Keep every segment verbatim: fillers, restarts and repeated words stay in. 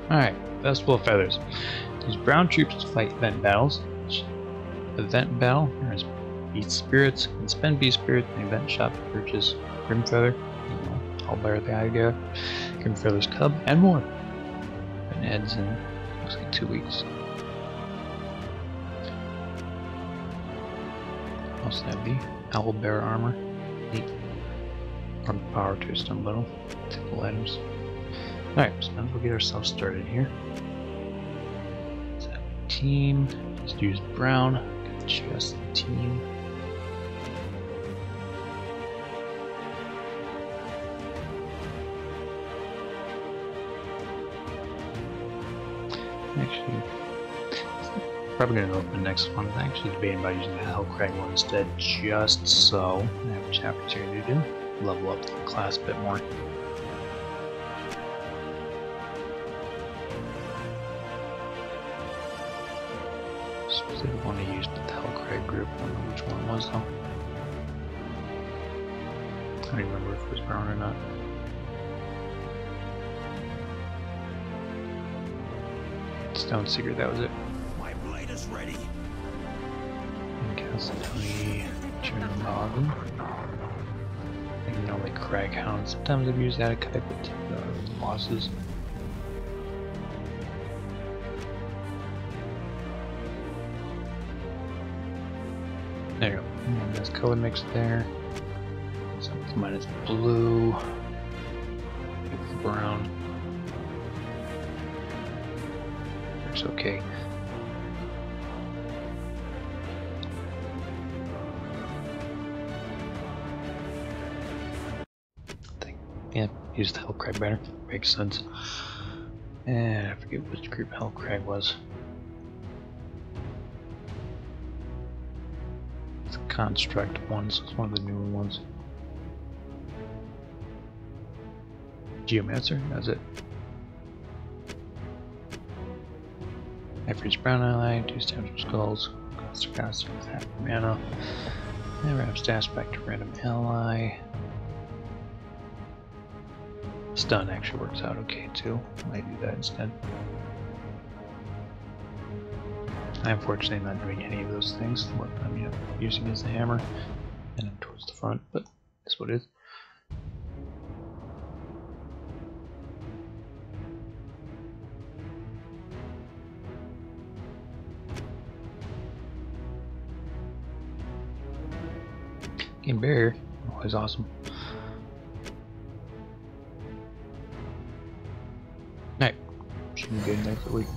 Alright, Festival of Feathers. Use brown troops to fight event battles. Event battle, there's beast spirits, and spend beast spirit in the event shop to purchase Grimfeather, you know, Owlbear the idea, Grimfeather's Cub, and more. It ends in, looks like two weeks. Also have the Owlbear Armor. Neat. From power to a stun bundle. Typical items. Alright, so now we'll get ourselves started here. Let's have a team. Just use brown. Just the team. Actually, probably going to open the next one. I'm actually debating about using the Hellcrag one instead, just so I have an opportunity to level up the class a bit more. Specific one to use, but the Hellcrag group, I don't know which one it was though. I don't even remember if it was brown or not. Stone Secret, that was it. My blade is ready. And Castletonia, Chernobog. I think normally Crag Hound. Sometimes I've used that to cut with uh, losses. There you go. And there's color mix there. So it's minus blue. It's brown. It's okay. I think, yeah, use the Hellcrag better. Makes sense. And I forget which group Hellcrag was. It's a construct one, so it's one of the newer ones. Geomancer, that's it. For each brown ally, two stabs with skulls, cost to cast with half mana. And wrap stats back to random ally. Stun actually works out okay too. I might do that instead. I unfortunately am not doing any of those things. What I'm you know, using is the hammer, and I'm towards the front, but that's what it is. Game barrier, always awesome. Alright, should be good next week.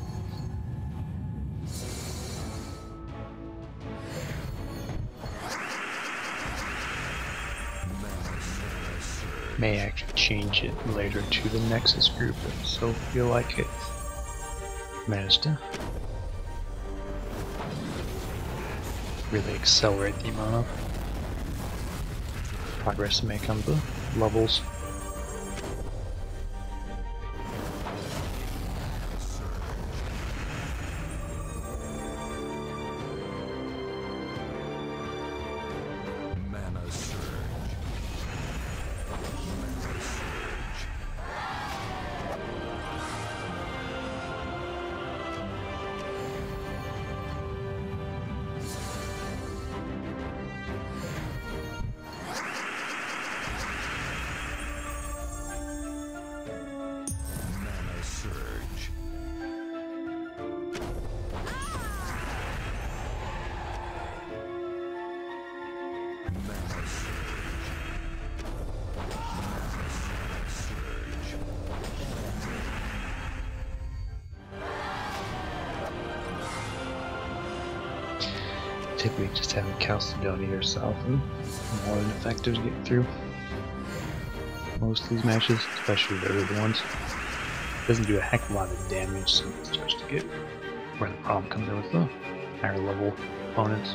May actually change it later to the Nexus group if so feel like it. Managed to really accelerate the amount of progress to make on the levels. Mana surge. Mana surge. Typically just having Castletonia yourself and more than effectives get through most of these matches, especially the early ones. It doesn't do a heck of a lot of damage, so it starts to get where the problem comes in with the higher level opponents.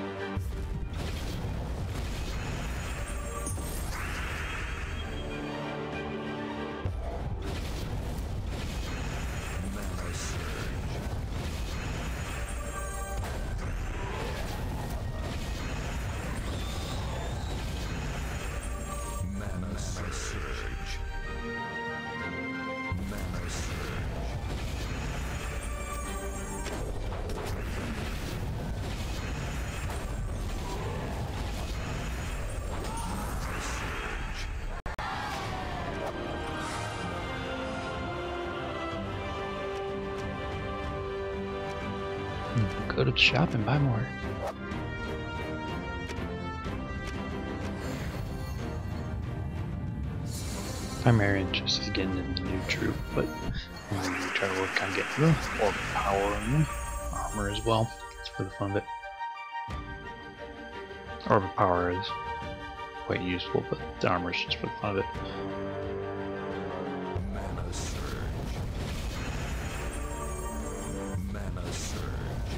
go to the shop and buy more. Primary interest is getting in the new troop, but I'm going to try to work on getting the orb power and the armor as well. It's for the fun of it. Orb power is quite useful, but the armor is just for the fun of it. Mana surge. Mana surge.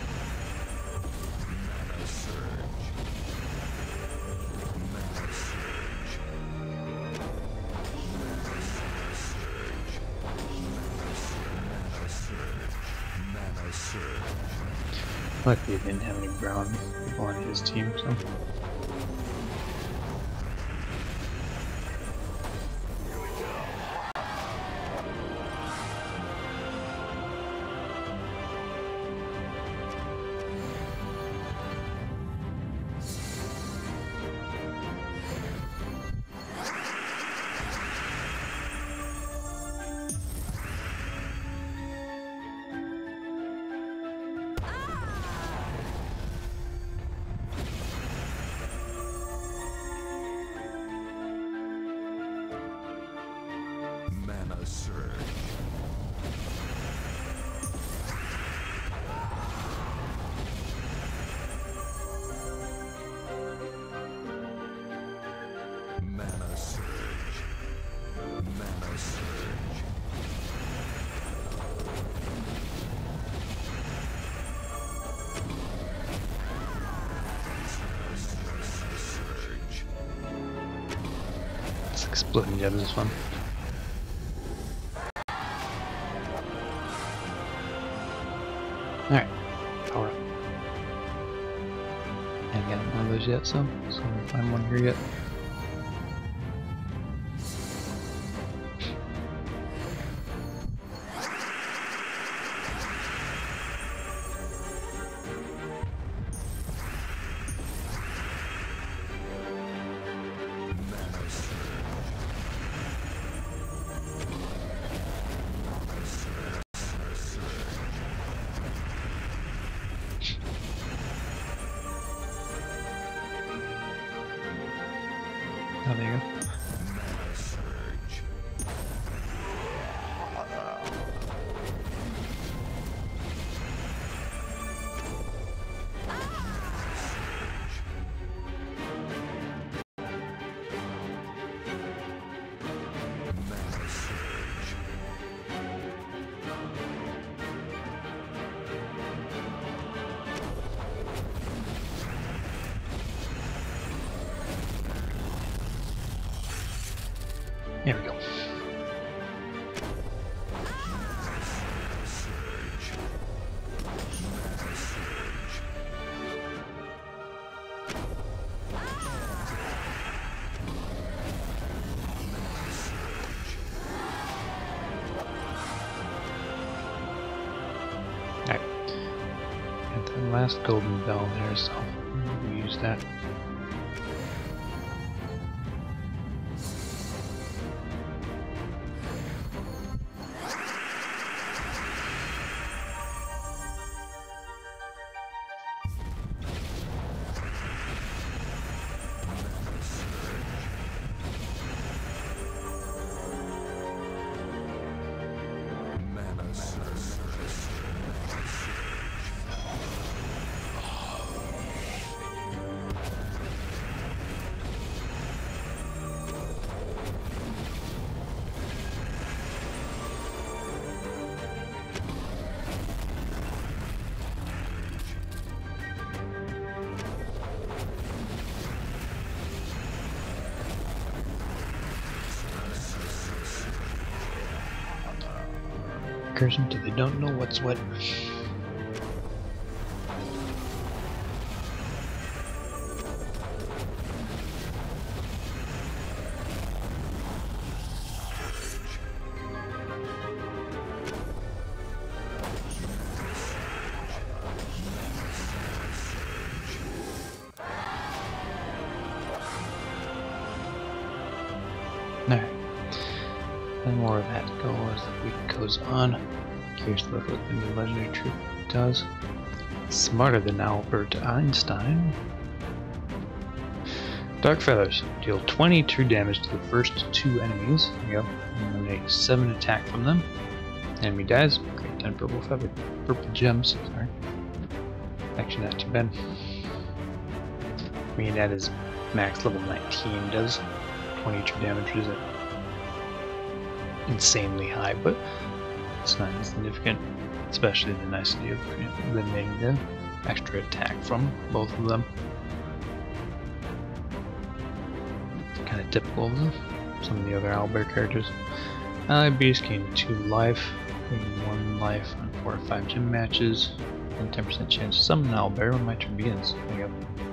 Mana surge. Mana surge. Mana surge. Mana surge. Luckily, he didn't have any brown people on his team, so. Mana surge. Mana surge. Mana surge. Surge. It's exploding jabs is fun. Alright, power up. I haven't gotten one of those yet, so so I'm gonna find one here yet. Oh, there you go. Mana surge. Mana surge. There we go. Alright. And the last golden bell there, so we'll use that. Curse them till they don't know what's what. Alright. And more of that goes as the week goes on. Curious to look what the new legendary troop does. Smarter than Albert Einstein. Dark Feathers deal twenty true damage to the first two enemies. There you go. Eliminate seven attack from them. Enemy dies. Great ten purple feather, purple gems. Sorry. Actually, not too bad. I mean, that is max level nineteen. Does twenty true damage, which is insanely high, but it's not insignificant. Especially the nicety of eliminating the extra attack from both of them. Kind of typical of some of the other Owlbear characters. Uh, Beast gained two life, gained one life on four or five gym matches, and ten percent chance to summon an Owlbear when my turn begins. There you go.